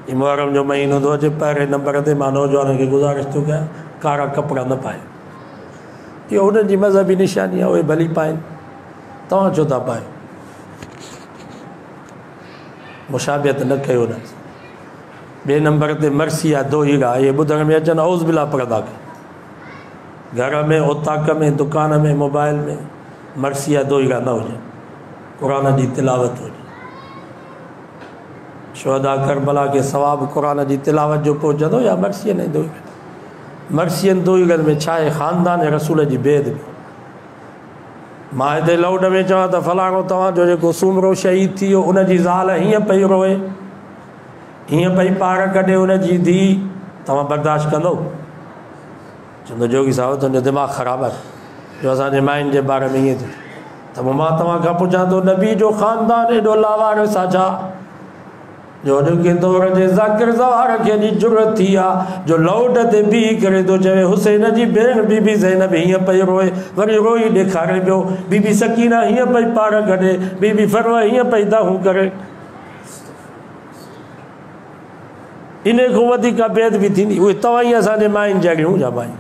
मुहर्रम जो महीनो थो अचे, पहिरें नंबर ते मां नौजवान खे गुज़ारिश थो कयां कारा कपिड़ा न पाए। इहो उन्हनि जी मज़हबी निशानी आहे, उहे भली पाइनि, तव्हां छो था पायो? मुशाबियत न कयो न। ॿिए नंबर ते मर्सी आहे दोहिरा, इहे ॿुधण में अचनि औज़ बिला पढ़ंदा कयो। घर में, ओताक में, दुकान में, मोबाइल में मर्सी आहे दोहिरा न हुजे, क़ुरान जी तिलावत हुजे। शुहदा करबला खे सवाबु क़ुरान जी तिलावत जो पहुचंदो या मर्सीअ ऐं दोहिरा? मर्सियनि दोहिरनि में छा आहे? ख़ानदान रसूल जी बेद में। मां हिते लाउड में चवां त फलाणो तव्हांजो जेको सुमरो शहीद थी वियो, उनजी ज़ाल हीअं पई रोए, हीअं पई पार कढे उनजी धीउ, तव्हां बर्दाश्त कंदो? चवंदो जोगी साहिबु तुंहिंजो दिमाग़ु ख़राबु आहे, जो असांजे माइनि जे बारे में ईअं थी। त पोइ मां तव्हां खां पुछां थो, नबी जो ख़ानदान एॾो लावारिस आहे छा जो अॼु दौर जे ज़ाकिर ज़वार खे अॼु ज़रूरत थी आहे, जो लाउड ते बीही करे थो चवे हुसैन जी भेण बीबी ज़ैनब हीअं पई रोए, वरी रोई ॾेखारे पियो, बीबी सकीना हीअं पई पार कढे, बीबी फरवा हीअं पई दाहूं करे। इन खां वधीक बेद बि थींदी? उहे तव्हां ई असांजे माइनि जहिड़ियूं जा माई।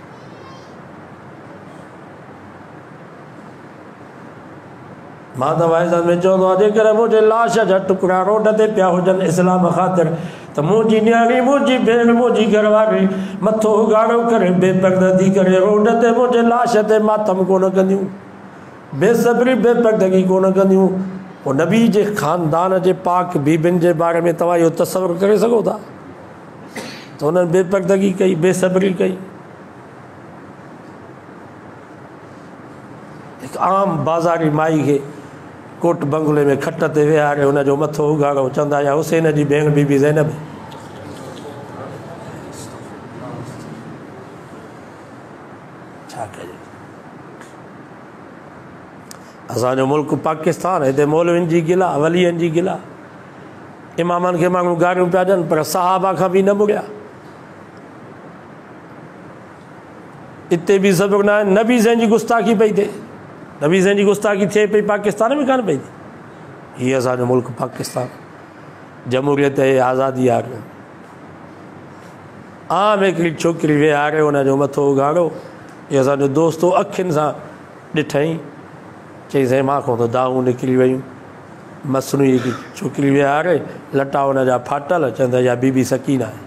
मां त वाइज़नि में चवंदो आहियां, जेकर मुंहिंजे लाश जा टुकड़ा रोड ते पिया हुजनि इस्लाम ख़ातिर, त मुंहिंजी न्याणी, मुंहिंजी भेण, मुंहिंजी घरवारी मथो उघाड़ो करे बेपर्दगी करे रोड ते मुंहिंजे लाश ते मातम कोन कंदियूं, बेसब्री बेपर्दगी कोन कंदियूं। पोइ नबी जे ख़ानदान जे पाक बीबियुनि जे बारे में तव्हां इहो तसवुरु करे सघो था त उन्हनि बेपर्दगी कई, बेसब्री कई? हिकु आम बाज़ारी माई खे कोट बंगले में खट ते वेहारे हुनजो मथो उघाड़ो, चवंदा या हुसैन जी भेण बीबी ज़ैनब। छा कजे? असांजो मुल्क पाकिस्तान, हिते मौलवियुनि जी गिला, वलियनि जी गिला, इमामनि खे माण्हू गारियूं पिया ॾियनि पर सहाबा खां बि न मुड़िया। हिते बि सबक़ न आहे, नबी जंहिंजी गुस्ताखी पई थिए, नबी जंहिंजी गुस्ताखी थिए पई पाकिस्तान में कान पई थिए। हीअ असांजो मुल्क पाकिस्तान, जमहूरियत ऐं आज़ादी आहे। आम हिकिड़ी छोकिरी वेहारे हुनजो मथो उघाड़ो, इहो असांजो दोस्तो अखियुनि सां ॾिठईं, चईं मां खां त दाहूं निकिरी वियूं। मसनू हिकिड़ी छोकिरी वेहारे, लटा हुनजा फाटल, चवंदा या बीबी सकीना आहे।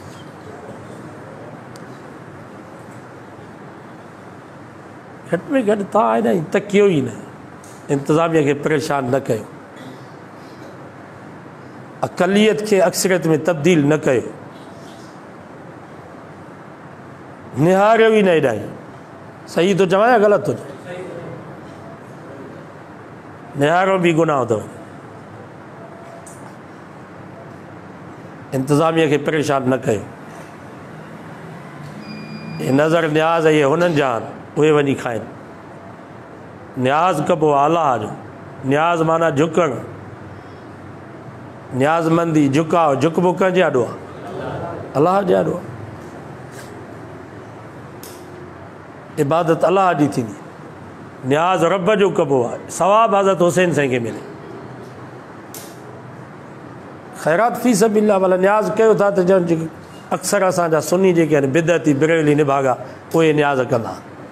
घटि में घटि तव्हां हेॾा तकियो ई न, इंतिज़ामिया खे परेशान न कयो, अक़लियत खे अक्सरियत में तब्दील न कयो, निहारियो ई न हेॾाई। सही थो चवां या ग़लति थो चवां? निहारो बि गुनाह अथव। इंतिज़ामिया खे परेशान न कयो। ये नज़र न्याज़ इहे हुननि जा आहिनि, उहे वञी खाइनि। न्याज़ कबो अलाह जो, न्याज़ माना झुकणु, न्याज़मंदी, झुकाव, झुकबो कंहिंजे आॾो आहे? अलाह जे आॾो आहे। इबादत अलाह जी थींदी, न्याज़ रब जो कबो आहे। सवाबु हज़रत हुसैन साईं खे मिले, ख़ैरात फी सबिलिल्लाह। भला न्याज़ कयो था त ॼण अक्सर असांजा सुन्नी जेके आहिनि बिदअती बरेली निभागा, उहे न्याज़ कंदा।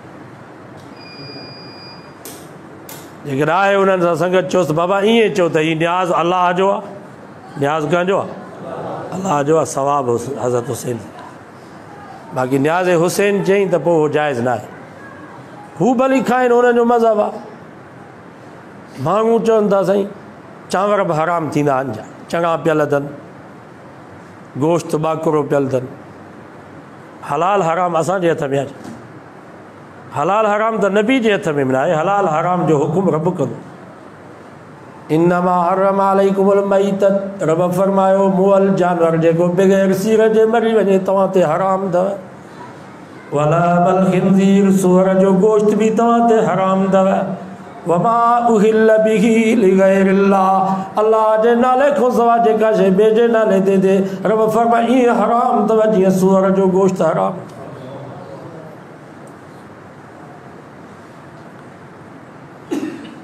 जेकर आहे उन्हनि सां संगत चयोसि बाबा ईअं चयो त हीउ न्याज़ अलाह जो आहे। न्याज़ कंहिंजो आहे? अलाह जो आहे। सवाबु हज़रत हुसैन। बाक़ी न्याज़ हुसैन चई त पोइ उहो जाइज़ न आहे। हू भली खाइनि, हुननि जो मज़हब आहे। माण्हू चवनि था साईं चांवर बि हराम थींदा आहिनि, चणा पियल अथनि, गोश्त ॿाकुरो पियल अथनि। हलाल हराम असांजे हथ में आहे। हलाल हराम त नबी जे हथ में न आहे। हलाल हराम जो हुकुम रब कंदो। इन्नमा हरम अलैकुमुल मैतत, रब फरमायो मुअल जानवर जेको बग़ैर सीर जे मरी वञे तव्हां ते हराम अथव। वलामल खिंज़ीर, सूअर जो गोश्त बि तव्हां ते हराम अथव। वमा उहिल्ल बिही लिगैरिल्लाह, अल्लाह जे नाले खां सवाइ जेका शइ ॿिए जे नाले ते थिए, रब फरमाए ईअं हराम अथव जीअं सूअर जो गोश्त हराम।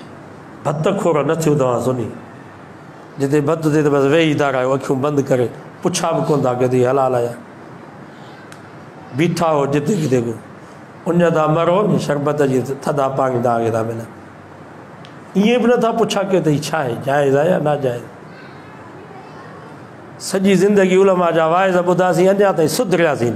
भत खोर न थियो तव्हां सुनी, जिते भत थिए त बसि वेही था रहियो, अखियूं बंदि करे पुछा भी कोन था कि थी हलाल आया बीठा हो जिते किथे को उन था मरो नी शरबत जी थदा पानी तव्हांखे था मिलनि ईअं बि नथा पुछा के थी छा आहे जाइज़ आहे या नाजाइज़ सॼी ज़िंदगी उलमा जा वाइज़ ॿुधासीं अञा ताईं सुधरियासीं न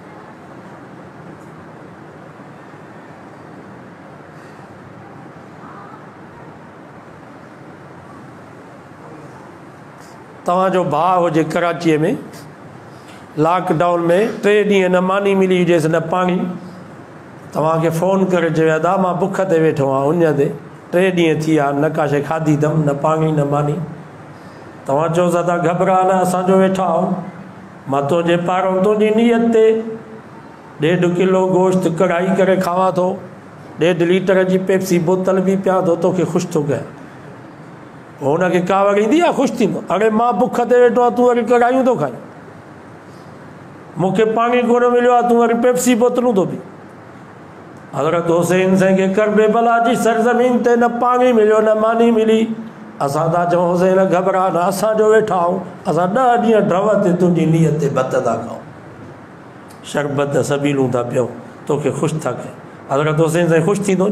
तव्हांजो भाउ हुजे कराचीअ में लॉकडाउन में 3 ॾींहं न मानी मिली हुजेसि न पाणी तव्हांखे फ़ोन करे चयो अदा मां बुख ते वेठो आहियां उन ते 3 ॾींहं थी विया न का शइ खाधी अथमि न पाणी न मानी तव्हां चओ था घबरा न असांजो वेठा आहियो मां तुंहिंजे पारां तुंहिंजी नियत ते 1.5 किलो गोश्त कढ़ाई करे खावां थो 1.5 लीटर जी पेप्सी बोतल बि पिया थो तोखे ख़ुशि थो कयां हुनखे कावड़ ईंदी आहे ख़ुशि थींदो अरे मां बुख ते वेठो आहियां तूं वरी कढ़ायूं थो खाई मूंखे पाणी कोन मिलियो आहे तूं वरी पेप्सी बोतलूं थो पी हज़रत हुसैन साईं खे करबे बला जी सरज़मीन ते न पाणी मिलियो न मानी मिली असां था चऊं हुसैन घबरा न असांजो वेठा आहियूं असां 10 ॾींहं ड्रव ते तुंहिंजी नीयत ते भत था खाऊं शरबत सबीलूं था पियूं तोखे ख़ुशि था कयूं हज़रत हुसैन साईं ख़ुशि थींदो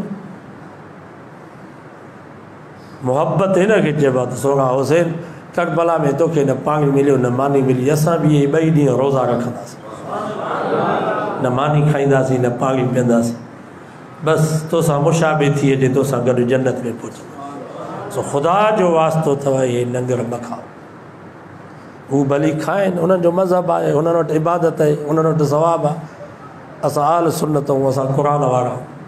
मोहब्बत हिन खे चइबो आहे त सोना हुसैन करबला में तोखे न पाणी मिलियो न मानी मिली असां बि इहे 2 ॾींहं रोज़ा रखंदासीं न मानी खाईंदासीं न पाणी पीअंदासीं बसि तोसां मुशाबे थी अचे तोसां गॾु जन्नत में पहुचंदा सो ख़ुदा जो वास्तो अथव इहे लंगर न खाओ हू भली खाइनि उन्हनि जो मज़हब आहे उन्हनि वटि इबादत आहे उन्हनि वटि सवाबु आहे असां आल सुन्नत आहियूं असां क़ुर वारा